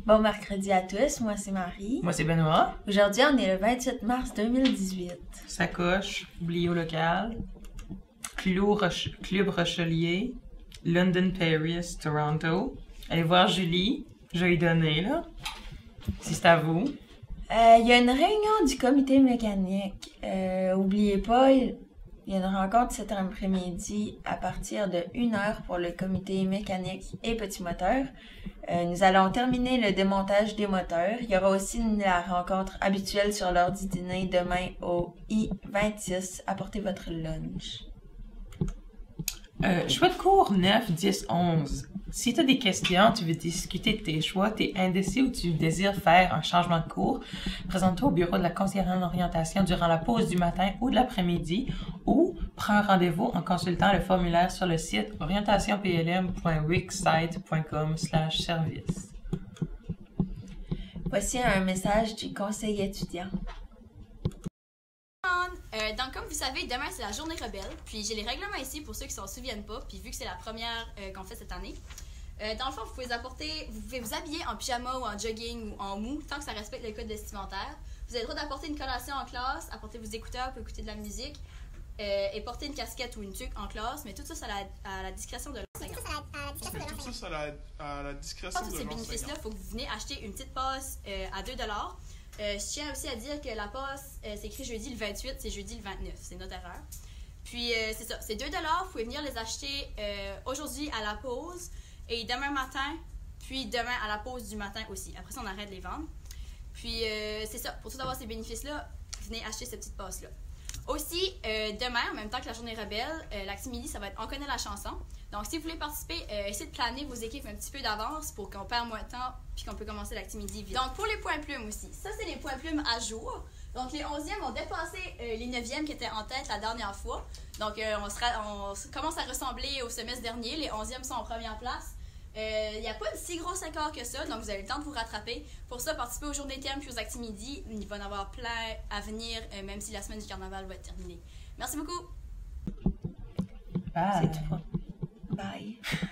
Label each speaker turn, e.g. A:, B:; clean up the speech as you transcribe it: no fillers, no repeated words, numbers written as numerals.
A: Bon mercredi à tous, moi c'est Marie.
B: Moi, c'est Benoît.
A: Aujourd'hui, on est le 28 mars 2018.
B: Sacoche, oublié au local. Club Rochelier. London, Paris, Toronto. Allez voir Julie. Je vais lui donner, là. Si c'est à vous.
A: Il y a une réunion du comité mécanique. Oubliez pas, il y a une rencontre cet après-midi à partir de 1h pour le comité mécanique et petit moteur. Nous allons terminer le démontage des moteurs. Il y aura aussi la rencontre habituelle sur l'heure du dîner demain au I-26. Apportez votre lunch.
B: Choix de cours 9, 10, 11. Si tu as des questions, tu veux discuter de tes choix, tu es indécis ou tu désires faire un changement de cours, présente-toi au bureau de la conseillère en orientation durant la pause du matin ou de l'après-midi ou prends un rendez-vous en consultant le formulaire sur le site orientationplm.wixsite.com/service.
A: Voici un message du conseil étudiant.
C: Donc, comme vous savez, demain c'est la journée rebelle. Puis j'ai les règlements ici pour ceux qui s'en souviennent pas. Puis vu que c'est la première qu'on fait cette année, dans le fond, vous pouvez vous habiller en pyjama ou en jogging ou en mou tant que ça respecte le code vestimentaire. Vous avez le droit d'apporter une collation en classe, apporter vos écouteurs pour écouter de la musique et porter une casquette ou une tuque en classe. Mais tout ça, c'est à la discrétion de l'enseignant.
D: Tout ça, c'est à la discrétion de
C: Tous ces
D: l'enseignant.
C: bénéfices-là, il faut que vous venez acheter une petite passe à 2 $. Je tiens aussi à dire que la passe, c'est écrit jeudi le 28, c'est jeudi le 29, c'est notre erreur. Puis c'est ça, c'est 2 $, vous pouvez venir les acheter aujourd'hui à la pause et demain matin, puis demain à la pause du matin aussi. Après ça, on arrête de les vendre. Puis c'est ça, pour tout avoir ces bénéfices-là, venez acheter cette petite passe-là. Aussi, demain, en même temps que la journée rebelle, l'activité, ça va être On connaît la chanson. Donc, si vous voulez participer, essayez de planer vos équipes un petit peu d'avance pour qu'on perde moins de temps puis qu'on peut commencer l'activité vite. Donc, pour les points plumes aussi, ça, c'est les points plumes à jour. Donc, les 11e ont dépassé les 9e qui étaient en tête la dernière fois. Donc, on commence à ressembler au semestre dernier. Les 11e sont en première place. Il n'y a pas de si gros écart que ça, donc vous avez le temps de vous rattraper. Pour ça, participez aux journées thèmes puis aux activités. Il va y en avoir plein à venir, même si la semaine du carnaval va être terminée. Merci beaucoup!
B: Bye.
A: C'est tout. Bye.